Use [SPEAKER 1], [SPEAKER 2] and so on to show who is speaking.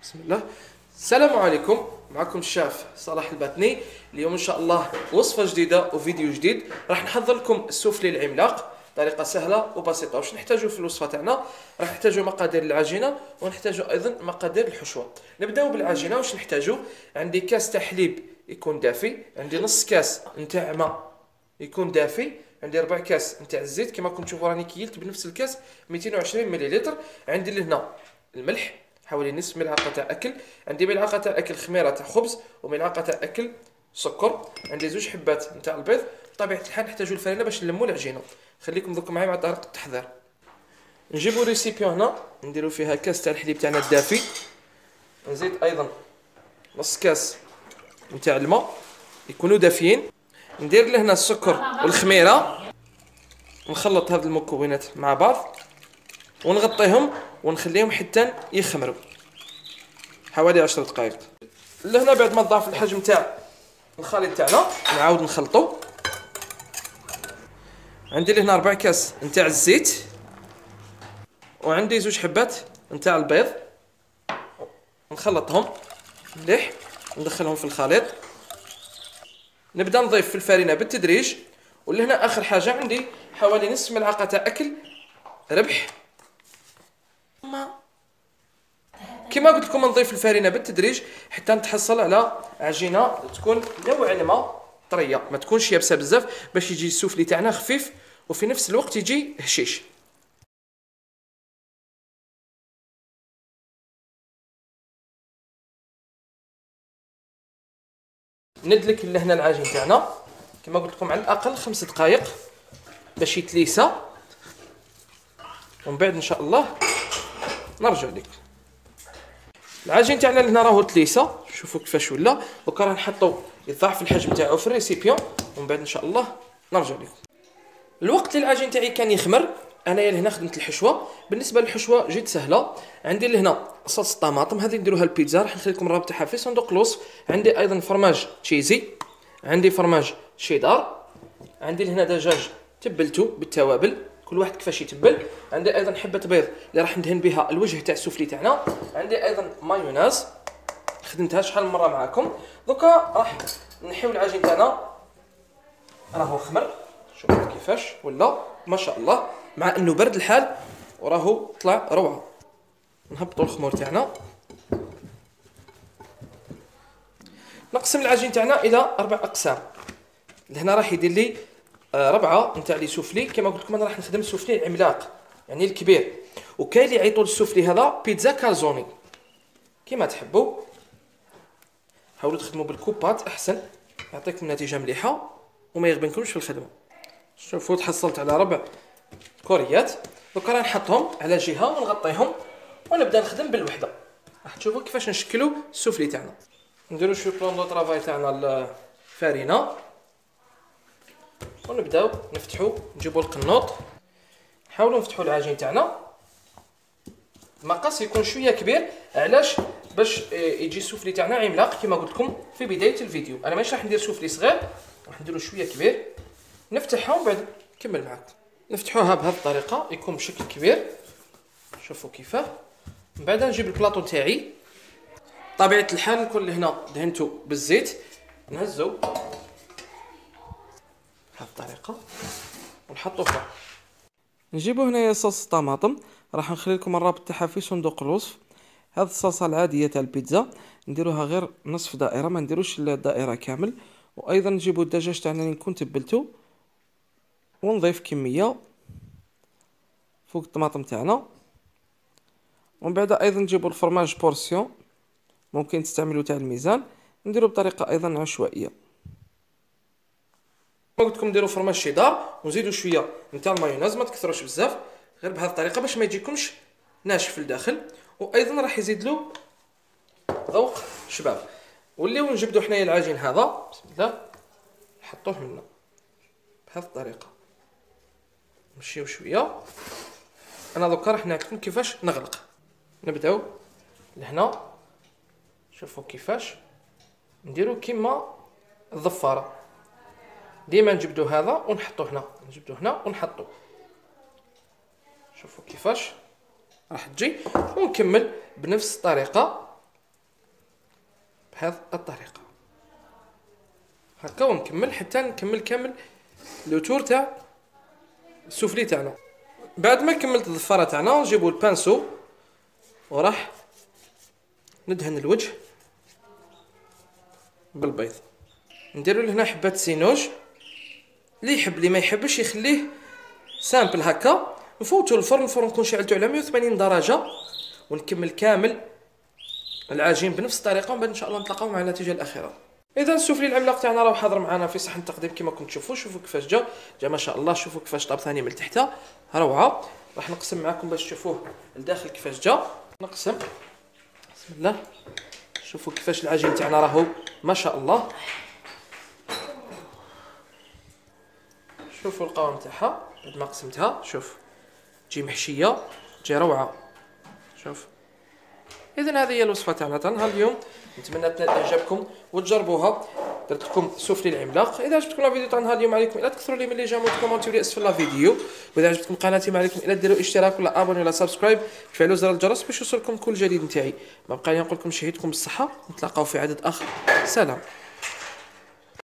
[SPEAKER 1] بسم الله. السلام عليكم، معكم الشاف صلاح الباتني. اليوم ان شاء الله وصفه جديده وفيديو جديد. راح نحضر لكم السوفلي العملاق بطريقه سهله وبسيطه. واش نحتاجو في الوصفه تاعنا؟ راح نحتاجو مقادير العجينه ونحتاجو ايضا مقادير الحشوه. نبداو بالعجينه. واش نحتاجو؟ عندي كاس تاع حليب يكون دافي، عندي نص كاس نتاع ماء يكون دافي، عندي ربع كاس نتاع الزيت كما راكم تشوفوا راني كيلت بنفس الكاس 220 مليلتر. عندي لهنا الملح حوالي نصف ملعقه تاع اكل، عندي ملعقه تاع اكل خميره تاع خبز وملعقه تاع اكل سكر، عندي زوج حبات نتاع البيض. بطبيعه الحال نحتاجو الفرينه باش نلمو العجينه. خليكم دوك معايا مع طريقه التحضير. نجيبو ريسيبيون هنا نديرو فيها كاس تاع الحليب تاعنا الدافي، نزيد ايضا نص كاس نتاع الماء يكونوا دافيين، ندير لهنا السكر والخميره، نخلط هذه المكونات مع بعض ونغطيهم ونخليهم حتى يخمروا حوالي 10 دقائق. لهنا بعد ما نضاف الحجم تاع الخليط تاعنا نعاود نخلطو. عندي لهنا 4 كاس نتاع الزيت وعندي زوج حبات نتاع البيض، نخلطهم مليح ندخلهم في الخليط. نبدا نضيف في الفرينه بالتدريج. ولهنا اخر حاجه عندي حوالي نصف ملعقه تاع اكل ربح. كما قلت لكم نضيف الفرينه بالتدريج حتى نتحصل على عجينه تكون نوعا ما طريه، ما تكونش يابسه بزاف، باش يجي السوفلي تاعنا خفيف وفي نفس الوقت يجي هشيش. ندلك لهنا العجين تاعنا كما قلت لكم على الاقل 5 دقائق باش يتليسى، ومن بعد ان شاء الله نرجع لكم. العجين تاعنا لهنا راهو تليسى، شوفوا كيفاش ولا. دوكا راح نحطو يضاعف الحجم تاعو في الريسيبيون ومن بعد ان شاء الله نرجع لكم. الوقت اللي العجين تاعي كان يخمر انايا لهنا خدمت الحشوه. بالنسبه للحشوه جد سهله. عندي لهنا صلصه طماطم، هذه نديروها البيتزا، راح نخلي لكم الرابط تاعها في صندوق الوصف. عندي ايضا فرماج تشيزي، عندي فرماج شيدار، عندي لهنا دجاج تبلته بالتوابل كل واحد كيفاش يتبل، عندي ايضا حبه بيض اللي راح ندهن بها الوجه تاع السوفلي تاعنا، عندي ايضا مايونيز خدمتها شحال من مره معاكم. دوكا راح نحيو العجين تاعنا راهو خمر، شوفوا كيفاش ولا ما شاء الله، مع انه برد الحال وراهو طلع روعه. نهبطوا الخمور تاعنا، نقسم العجين تاعنا الى 4 اقسام. لهنا راح يدير لي 4 نتاع لي سوفلي. كما قلت لكم انا راح نخدم السوفلي العملاق يعني الكبير، وكاين اللي يعيطوا للسوفلي هذا بيتزا كالزوني. كما تحبوا حاولوا تخدموا بالكوبات احسن، يعطيكم نتيجه مليحه وما يغبنكمش في الخدمه. شوفوا تحصلت على 4 كوريات. دوكا راح نحطهم على جهه ونغطيهم ونبدا نخدم بالوحده. راح تشوفوا كيفاش نشكلوا السوفلي تاعنا. نديروا شويه بلون دو طرافاي تاعنا الفارينه ونبداو نفتحوا، نجيبوا القنوط، نحاولوا نفتحوا العجين تاعنا. المقص يكون شويه كبير، علاش؟ باش يجي السوفلي تاعنا عملاق كما قلت لكم في بدايه الفيديو. انا ماشي راح ندير سوفلي صغير، راح نديرو شويه كبير. نفتحها ومن بعد نكمل معاكم. نفتحوها بهذه الطريقه يكون بشكل كبير، شوفوا كيفاه. من بعد نجيب البلاطو تاعي، طبيعه الحال نكون هنا دهنته بالزيت، نهزو بهذه الطريقه ونحطو فوق. نجيبو هنايا صلصه طماطم، راح نخلي لكم الرابط تاعها في صندوق الوصف. هذه الصلصه العاديه تاع البيتزا نديروها غير نصف دائره، ما نديروش الدائره كامل. وايضا نجيبو الدجاج تاعنا اللي نكون تبلته ونضيف كميه فوق الطماطم تاعنا. ومن بعد ايضا نجيبو الفرماج بورسيون، ممكن تستعملوا تاع الميزان، نديرو بطريقه ايضا عشوائيه. كما قلت لكم نديرو فرماج شيدار ونزيدو شويه نتاع المايونيز، ما تكثروش بزاف، غير بهذه الطريقه باش ما يجيكمش ناشف في الداخل. وايضا راح يزيد له ذوق شباب. وليو نجبدو حنايا العجين هذا بسم الله، نحطوه هنا بهذه الطريقه، نمشيو شويه. انا دوكا راح نعطيكم كيفاش نغلق. نبداو لهنا، شوفوا كيفاش نديرو كيما الضفاره، ديما نجبدو هذا ونحطو هنا، نجبدو هنا ونحطو. شوفوا كيفاش راح تجي. ونكمل بنفس الطريقه بهذه الطريقه هكا، ونكمل حتى نكمل كامل لو تور تاع السوفلي تاعنا. بعد ما كملت الضفاره تاعنا نجيبو البانسو وراح ندهن الوجه بالبيض. نديرو لهنا حبات سينوج، اللي يحب اللي ما يحبش يخليه سامبل هكا. نفوتو الفرن نكون شعلتو على 180 درجه، ونكمل كامل العجين بنفس الطريقه، ومن بعد ان شاء الله نتلاقاو مع النتيجه الاخيره. اذا السوفلي العملاق تاعنا راه حاضر معنا في صحن التقديم كما كنتم تشوفوا. شوفوا كيفاش جا ما شاء الله. شوفوا كيفاش طاب ثاني من تحت، روعه. راح نقسم معكم باش تشوفوه لداخل كيفاش جا. نقسم بسم الله. شوفوا كيفاش العجين تاعنا راهو ما شاء الله. شوفوا القوام تاعها بعد ما قسمتها، شوف تجي محشيه، تجي روعه. شوف اذا هذه هي الوصفه تاعنا تاع نهار اليوم. نتمنى تنال اعجابكم وتجربوها. درت لكم سوفلي العملاق. اذا عجبتكم لا فيديو تاع نهار اليوم عليكم الا تكثروا لي من لي جيم وتكومونتيو لي اسفل لا فيديو. واذا عجبتكم قناتي ما عليكم الا ديروا اشتراك ولا ابوني ولا سبسكرايب، تفعلوا زر الجرس باش يوصلكم كل جديد نتاعي. ما بقى لي نقول لكم شهيتكم بالصحه، نتلاقاو في عدد اخر. سلام.